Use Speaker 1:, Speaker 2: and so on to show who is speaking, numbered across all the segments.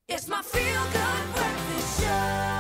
Speaker 1: It's my feel-good breakfast show.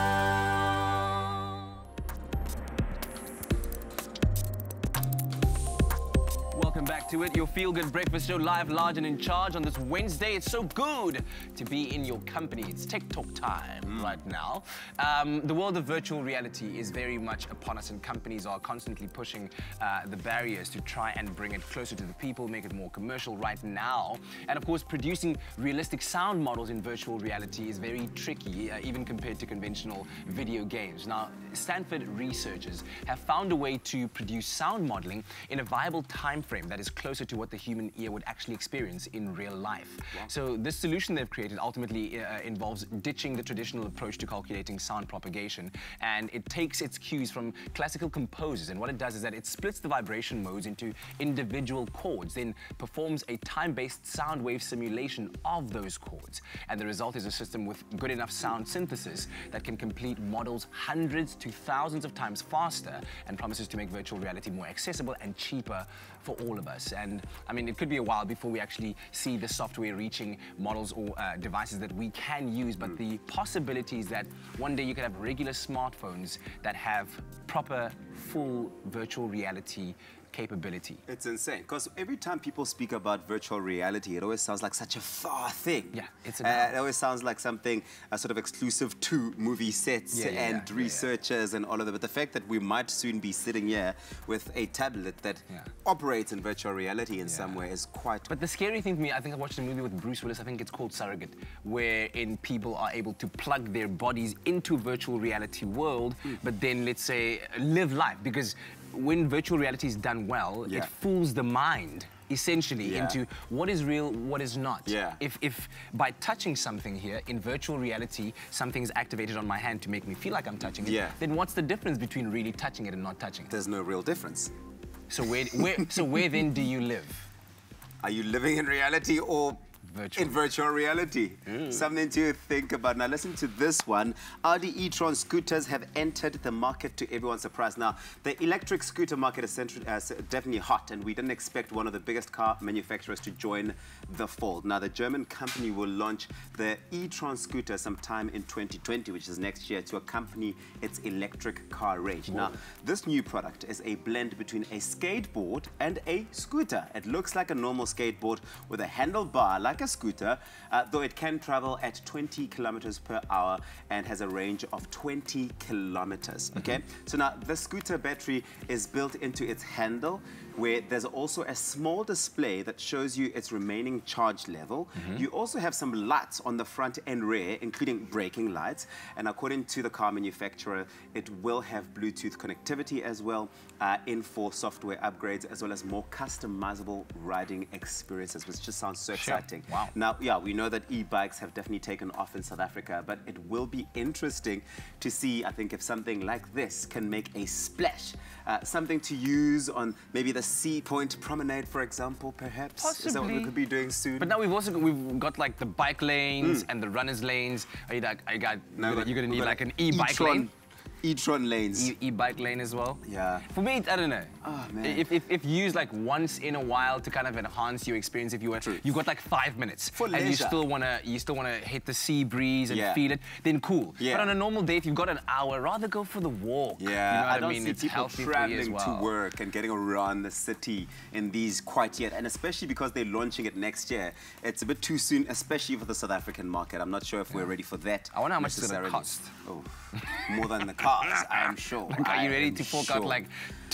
Speaker 2: Welcome back to it, your feel-good breakfast show, live, large and in charge on this Wednesday. It's so good to be in your company. It's TikTok time right now. The world of virtual reality is very much upon us, and companies are constantly pushing the barriers to try and bring it closer to the people, make it more commercial right now. And of course, producing realistic sound models in virtual reality is very tricky, even compared to conventional video games. Now, Stanford researchers have found a way to produce sound modeling in a viable time frame that is closer to what the human ear would actually experience in real life. Wow. So this solution they've created ultimately involves ditching the traditional approach to calculating sound propagation, and it takes its cues from classical composers, and what it does is that it splits the vibration modes into individual chords, then performs a time-based sound wave simulation of those chords, and the result is a system with good enough sound synthesis that can complete models hundreds to thousands of times faster, and promises to make virtual reality more accessible and cheaper for all of us. And I mean, it could be a while before we actually see the software reaching models or devices that we can use, but the possibilities that one day you could have regular smartphones that have proper, full virtual reality capability.
Speaker 3: It's insane, because every time people speak about virtual reality, it always sounds like such a far thing.
Speaker 2: Yeah, it's
Speaker 3: it always sounds like something sort of exclusive to movie sets and researchers and all of that. But the fact that we might soon be sitting here with a tablet that operates in virtual reality in some way is quite...
Speaker 2: But the scary thing to me, I think I watched a movie with Bruce Willis, I think it's called Surrogate, wherein people are able to plug their bodies into a virtual reality world, but then, let's say, live life. Because when virtual reality is done well, it fools the mind essentially into what is real, what is not. If by touching something here in virtual reality, something's activated on my hand to make me feel like I'm touching it, then what's the difference between really touching it and not touching it?
Speaker 3: There's no real difference.
Speaker 2: So where then do you live?
Speaker 3: Are you living in reality or in virtual reality? Something to think about. Now listen to this one. Audi e-tron scooters have entered the market, to everyone's surprise. Now, the electric scooter market is definitely hot, and we didn't expect one of the biggest car manufacturers to join the fold. Now, the German company will launch the e-tron scooter sometime in 2020, which is next year, to accompany its electric car range. Now, this new product is a blend between a skateboard and a scooter. It looks like a normal skateboard with a handlebar like a scooter, though it can travel at 20 kilometers per hour and has a range of 20 kilometers. Okay, so now the scooter battery is built into its handle, where there's also a small display that shows you its remaining charge level. You also have some lights on the front and rear, including braking lights, and according to the car manufacturer, it will have Bluetooth connectivity as well, in-for software upgrades, as well as more customizable riding experiences, which just sounds so exciting.
Speaker 2: Wow.
Speaker 3: Now, yeah, we know that e-bikes have definitely taken off in South Africa, but it will be interesting to see, I think, if something like this can make a splash. Something to use on maybe the Sea Point Promenade, for example, perhaps?
Speaker 2: Possibly.
Speaker 3: Is that what we could be doing soon?
Speaker 2: But now we've got like the bike lanes and the runners lanes. You're gonna need like an e-bike lane.
Speaker 3: e-tron lanes.
Speaker 2: E-bike lane as well?
Speaker 3: Yeah.
Speaker 2: For me, I don't know.
Speaker 3: Oh, man.
Speaker 2: If used like once in a while to kind of enhance your experience, if you want, you've got like 5 minutes
Speaker 3: for leisure,
Speaker 2: and you still wanna hit the sea breeze and feel it, then cool. But on a normal day, if you've got an hour, rather go for the walk.
Speaker 3: Yeah,
Speaker 2: you know what
Speaker 3: I don't
Speaker 2: mean?
Speaker 3: see
Speaker 2: It's
Speaker 3: people traveling
Speaker 2: well.
Speaker 3: to work and getting around the city in these quite yet, and especially because they're launching it next year. It's a bit too soon, especially for the South African market. I'm not sure if we're ready for that.
Speaker 2: I wonder how much it's gonna cost.
Speaker 3: Oh, more than the cars, I am sure.
Speaker 2: Like, are you ready to fork out like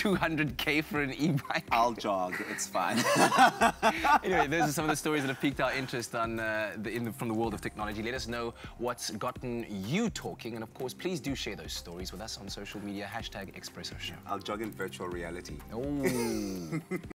Speaker 2: 200K for an e-bike?
Speaker 3: I'll jog, it's fine.
Speaker 2: Anyway, those are some of the stories that have piqued our interest on from the world of technology. Let us know what's gotten you talking, and of course, please do share those stories with us on social media, #ExpressoShow.
Speaker 3: I'll jog in virtual reality.
Speaker 2: Oh.